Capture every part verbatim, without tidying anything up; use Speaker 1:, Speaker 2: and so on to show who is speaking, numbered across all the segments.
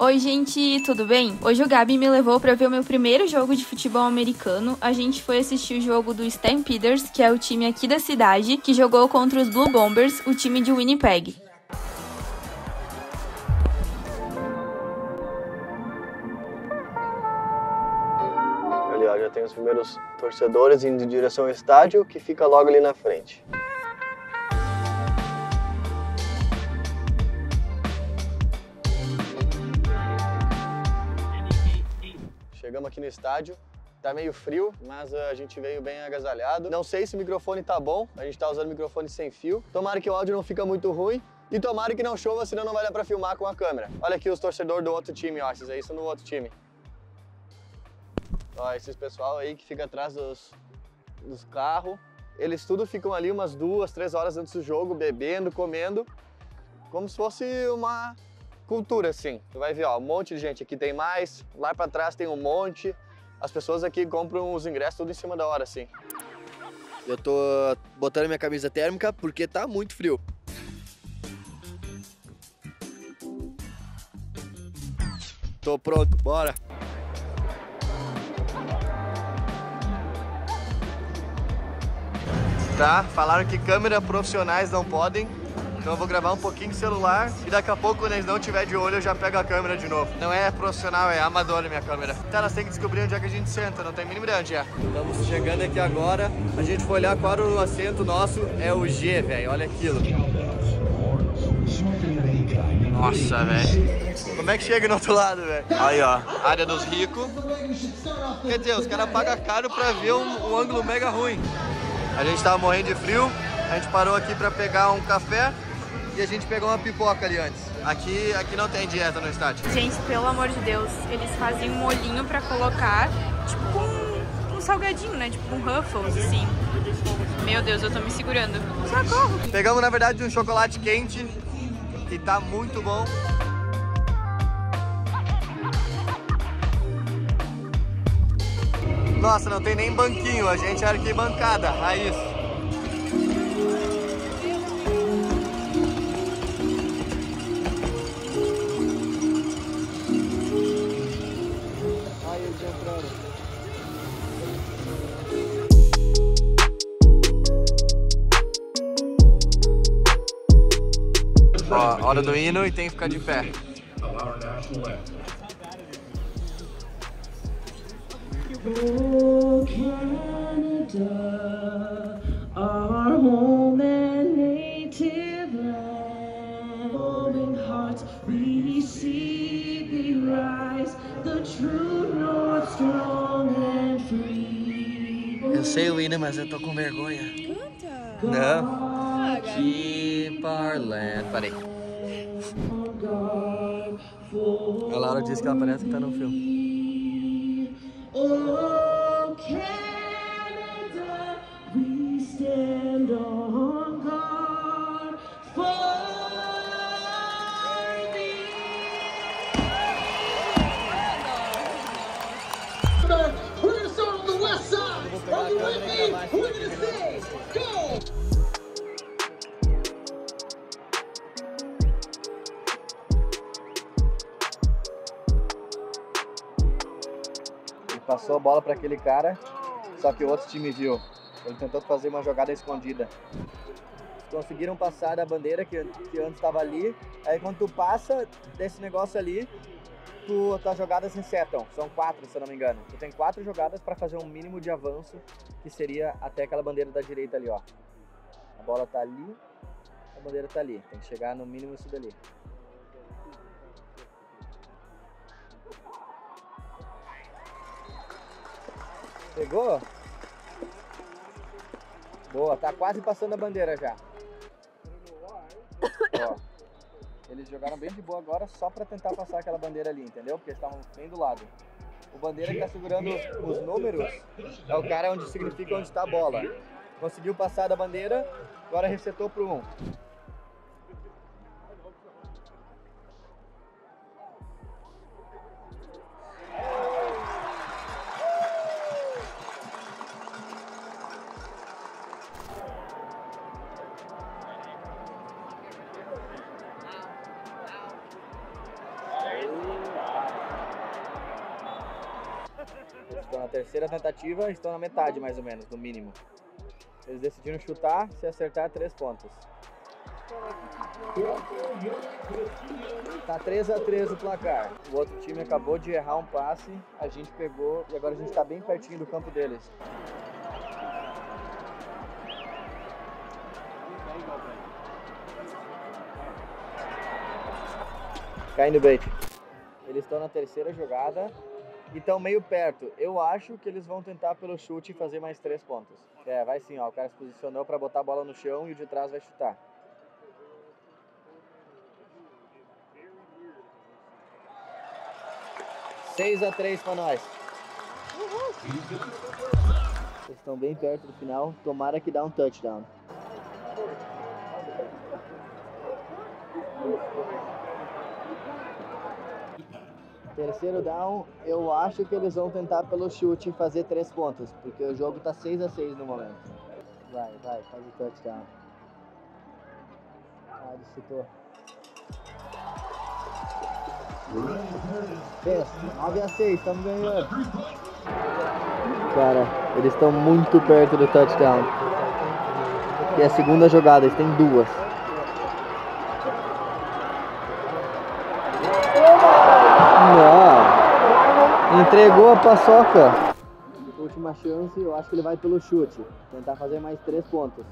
Speaker 1: Oi gente, tudo bem? Hoje o Gabi me levou para ver o meu primeiro jogo de futebol americano. A gente foi assistir o jogo do Stampeders, que é o time aqui da cidade, que jogou contra os Blue Bombers, o time de Winnipeg.
Speaker 2: Ali, ó, já tem os primeiros torcedores indo em direção ao estádio, que fica logo ali na frente. Chegamos aqui no estádio, tá meio frio, mas a gente veio bem agasalhado. Não sei se o microfone tá bom, a gente tá usando microfone sem fio. Tomara que o áudio não fica muito ruim e tomara que não chova, senão não vai dar pra filmar com a câmera. Olha aqui os torcedores do outro time, ó, esses aí são do outro time. Ó, esses pessoal aí que fica atrás dos, dos carros, eles tudo ficam ali umas duas, três horas antes do jogo, bebendo, comendo, como se fosse uma cultura, assim. Tu vai ver, ó, um monte de gente aqui tem mais, lá pra trás tem um monte. As pessoas aqui compram os ingressos tudo em cima da hora, assim.
Speaker 3: Eu tô botando minha camisa térmica porque tá muito frio. Tô pronto, bora! Tá, falaram que câmeras profissionais não podem, então eu vou gravar um pouquinho de celular e daqui a pouco, quando eles não tiver de olho, eu já pego a câmera de novo. Não é profissional, é amador a minha câmera. Tá, nós temos que descobrir onde é que a gente senta, não tem mínimo de onde é. Estamos chegando aqui agora, a gente foi olhar qual era o assento nosso, é o G, velho, olha aquilo. Nossa, velho. Como é que chega no outro lado, velho? Aí, ó, área dos ricos. Quer dizer, os caras pagam caro pra ver um, um ângulo mega ruim. A gente tava morrendo de frio, a gente parou aqui pra pegar um café e a gente pegou uma pipoca ali antes. Aqui, aqui não tem dieta no estádio.
Speaker 1: Gente, pelo amor de Deus, eles fazem um molhinho pra colocar, tipo um, um salgadinho, né? Tipo um Ruffles, assim. Meu Deus, eu tô me segurando. Socorro!
Speaker 3: Pegamos, na verdade, um chocolate quente, que tá muito bom. Nossa, não tem nem banquinho, a gente é arquibancada, raiz. Aí eles entraram. Ó, hora do hino e tem que ficar de pé.
Speaker 4: Oh, Canada, our home and native land. Open hearts, we see thee rise, the true north, strong and free.
Speaker 3: Eu sei o hino, mas eu tô com vergonha.
Speaker 1: Canta!
Speaker 3: Não. Keep our land. Parei. A Laura disse que ela parece que tá no filme.
Speaker 4: Oh, Canada, we stand on guard for thee. We're gonna start on the west side. Are you with me? We're gonna say, go!
Speaker 3: Passou a bola para aquele cara, só que o outro time viu. Ele tentou fazer uma jogada escondida. Conseguiram passar da bandeira que, que antes estava ali. Aí quando tu passa desse negócio ali, tu, tuas jogadas resetam. São quatro, se eu não me engano. Tu tem quatro jogadas para fazer um mínimo de avanço, que seria até aquela bandeira da direita ali, ó. A bola tá ali, a bandeira tá ali. Tem que chegar no mínimo isso dali. Pegou? Boa, tá quase passando a bandeira já. Ó, eles jogaram bem de boa agora só pra tentar passar aquela bandeira ali, entendeu? Porque eles estavam bem do lado. O bandeira que tá segurando os, os números é o cara onde significa onde está a bola. Conseguiu passar da bandeira, agora resetou pro um. na terceira tentativa, estão na metade mais ou menos, no mínimo. Eles decidiram chutar, se acertar, três pontos. Tá três a três o placar. O outro time acabou de errar um passe, a gente pegou e agora a gente tá bem pertinho do campo deles. Caindo bait. Eles estão na terceira jogada e estão meio perto. Eu acho que eles vão tentar pelo chute e fazer mais três pontos. É, vai sim, ó. O cara se posicionou para botar a bola no chão e o de trás vai chutar. seis a três para nós. Eles estão bem perto do final. Tomara que dá um touchdown. Terceiro down, eu acho que eles vão tentar pelo chute e fazer três pontos, porque o jogo tá seis a seis no momento. Vai, vai, faz o touchdown. Ah, ele chutou. Fez, nove a seis, estamos ganhando. Cara, eles estão muito perto do touchdown. E a segunda jogada, eles têm duas. Não, entregou a paçoca. Última chance, eu acho que ele vai pelo chute. Tentar fazer mais três pontos.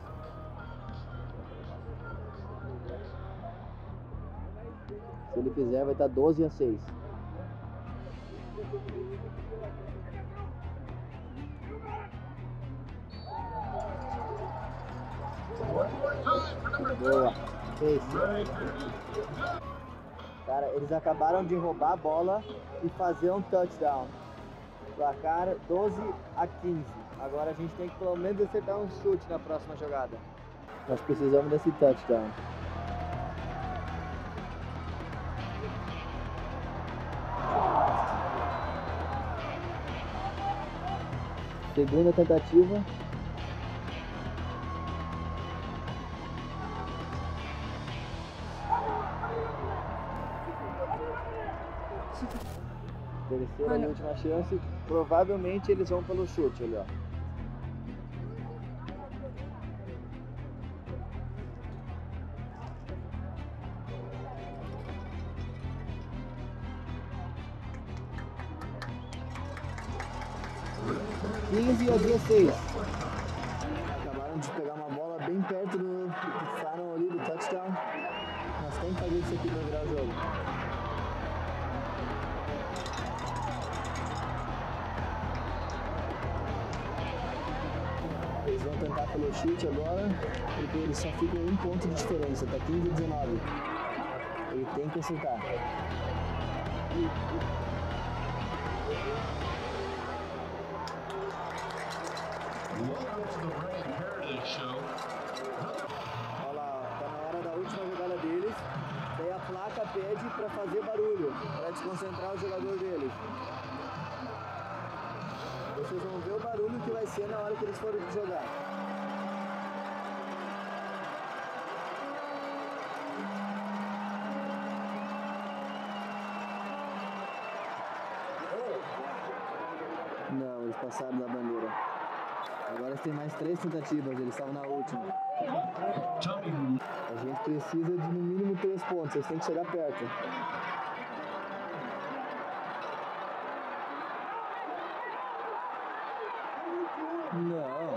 Speaker 3: Se ele fizer, vai estar doze a seis. Boa. Fez. Cara, eles acabaram de roubar a bola e fazer um touchdown. Placar doze a quinze. Agora a gente tem que pelo menos acertar um chute na próxima jogada. Nós precisamos desse touchdown. Segunda tentativa. Terceira e última chance. Provavelmente eles vão pelo chute ali, ó. quinze a dezesseis. Acabaram de pegar uma bola bem perto do final ali do touchdown. Nós temos que fazer isso aqui para virar o jogo. Eles vão tentar pelo chute agora, porque eles só ficam um ponto de diferença, tá quinze a dezenove. Ele tem que acertar. Olha lá, tá na hora da última jogada deles. Daí a placa pede para fazer barulho, para desconcentrar o jogador deles. Vocês vão ver o barulho que vai ser na hora que eles forem jogar. Não, eles passaram da bandeira. Agora tem mais três tentativas, eles estavam na última. A gente precisa de no mínimo três pontos, eles têm que chegar perto. Não.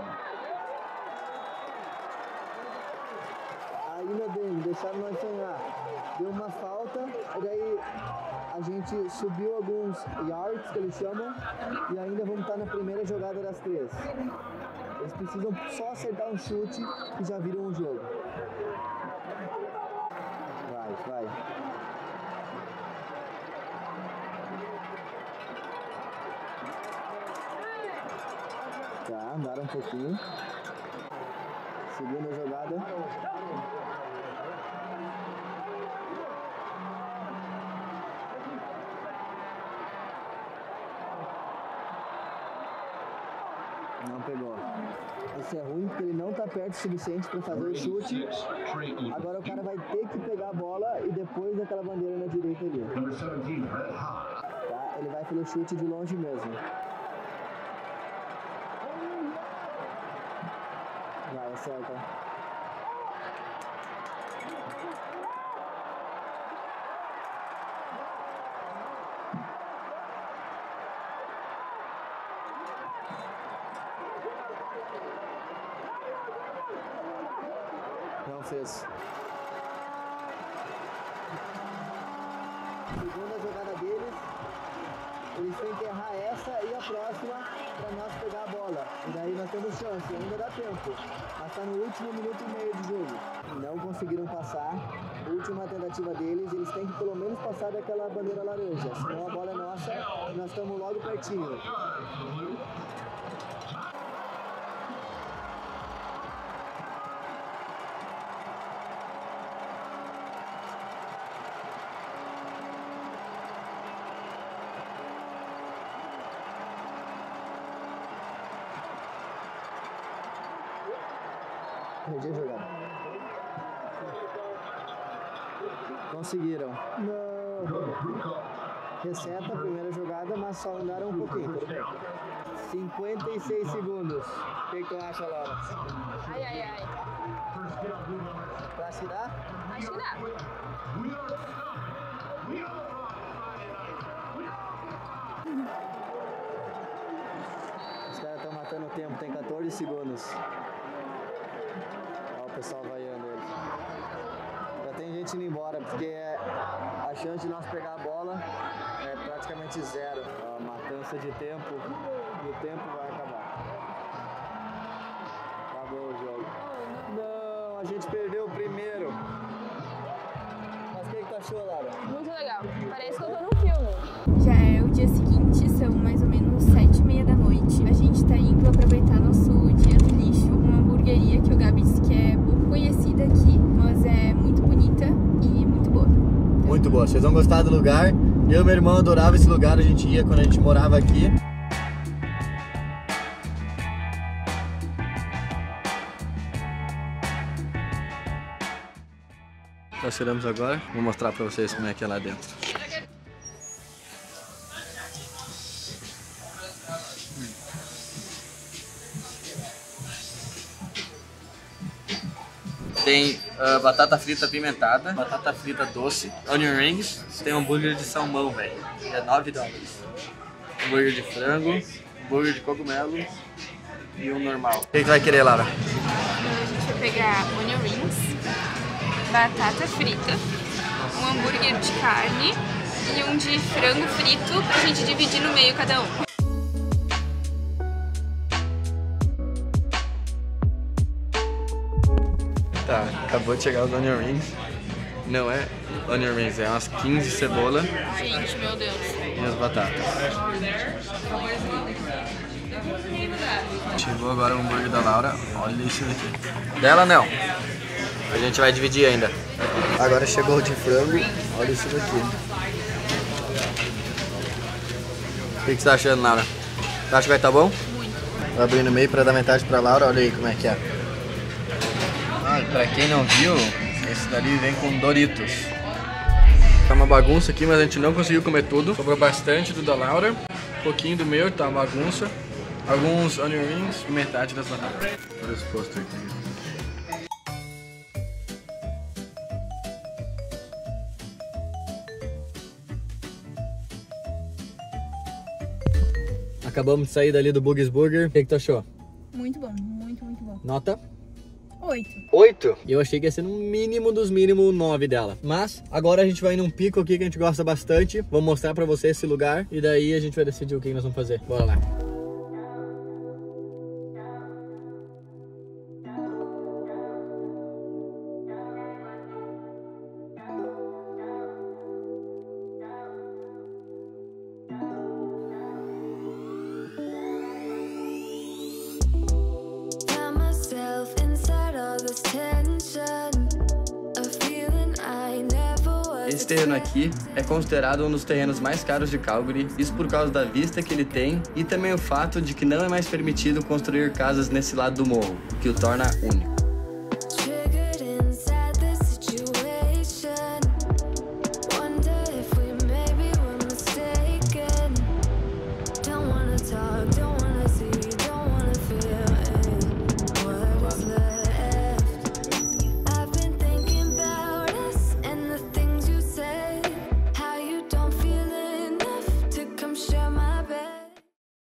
Speaker 3: Ainda bem, deixaram nós sonhar. Deu uma falta, e daí a gente subiu alguns yards, que eles chamam, e ainda vamos estar na primeira jogada das três. Eles precisam só acertar um chute e já viram o jogo. Vai, vai. Tá, andaram um pouquinho. Segunda jogada. Não pegou. Isso é ruim porque ele não tá perto o suficiente para fazer o chute. Agora o cara vai ter que pegar a bola e depois daquela bandeira na direita ali. Tá? Ele vai pelo chute de longe mesmo. Tá certo. Não fez. Segunda jogada deles, eles têm que errar essa e a próxima para nós pegar a bola. E daí nós temos chance, ainda dá tempo. Mas está no último minuto e meio de jogo. Não conseguiram passar. Última tentativa deles, eles têm que pelo menos passar daquela bandeira laranja. Senão a bola é nossa e nós estamos logo pertinho. Perdi a jogada. Conseguiram. Não. Reseta a primeira jogada, mas só andaram um pouquinho. cinquenta e seis segundos. O que, que tu acha, Laura?
Speaker 1: Ai, ai, ai.
Speaker 3: Pra se dar?
Speaker 1: Acho que dá.
Speaker 3: Os caras estão matando o tempo, tem quatorze segundos. Olha o pessoal vaiando eles. Já tem gente indo embora, porque a chance de nós pegar a bola é praticamente zero. A matança de tempo, e o tempo vai acabar. Acabou o jogo. Não, a gente perdeu o primeiro. Mas o que, que tu achou, Laura?
Speaker 1: Muito legal. Parece que eu tô num filme. Já é o dia seguinte, são mais ou menos sete e meia da noite. A gente tá indo aproveitar nosso dia do lixo. Uma hamburgueria que o Gabi disse que é pouco conhecida aqui, mas é muito bonita e muito boa. Então...
Speaker 3: Muito boa. Vocês vão gostar do lugar. Eu e meu irmão adorava esse lugar, a gente ia quando a gente morava aqui. Nós chegamos agora, vou mostrar pra vocês como é que é lá dentro. Tem uh, batata frita apimentada, batata frita doce, onion rings, tem um hambúrguer de salmão, velho, é nove dólares. Hambúrguer de frango, hambúrguer de cogumelo e um normal. O que tu vai querer, Lara?
Speaker 1: A gente vai pegar onion rings, batata frita, um hambúrguer de carne e um de frango frito pra gente dividir no meio cada um.
Speaker 3: Tá, acabou de chegar os onion rings. Não é onion rings, é umas quinze cebola
Speaker 1: Gente, meu Deus.
Speaker 3: e as batatas. Chegou agora o hambúrguer da Laura, olha isso aqui. Dela não, a gente vai dividir ainda. Agora chegou o de frango, olha isso daqui. O que, que você tá achando, Laura? Você acha que vai estar bom? Muito. Vou abrir no meio para dar metade pra Laura, olha aí como é que é. Ah, pra quem não viu, esse dali vem com Doritos. Tá uma bagunça aqui, mas a gente não conseguiu comer tudo. Sobrou bastante do da Laura, um pouquinho do meu, tá uma bagunça. Alguns onion rings e metade das batatas. Olha esse posto aqui. Acabamos de sair dali do Bug's Burger. O que, que tu achou?
Speaker 1: Muito bom, muito, muito bom.
Speaker 3: Nota?
Speaker 1: Oito.
Speaker 3: Oito? E eu achei que ia ser no mínimo dos mínimos nove dela. Mas agora a gente vai num pico aqui que a gente gosta bastante. Vou mostrar pra você esse lugar e daí a gente vai decidir o que nós vamos fazer. Bora lá. Esse terreno aqui é considerado um dos terrenos mais caros de Calgary, isso por causa da vista que ele tem e também o fato de que não é mais permitido construir casas nesse lado do morro, o que o torna único.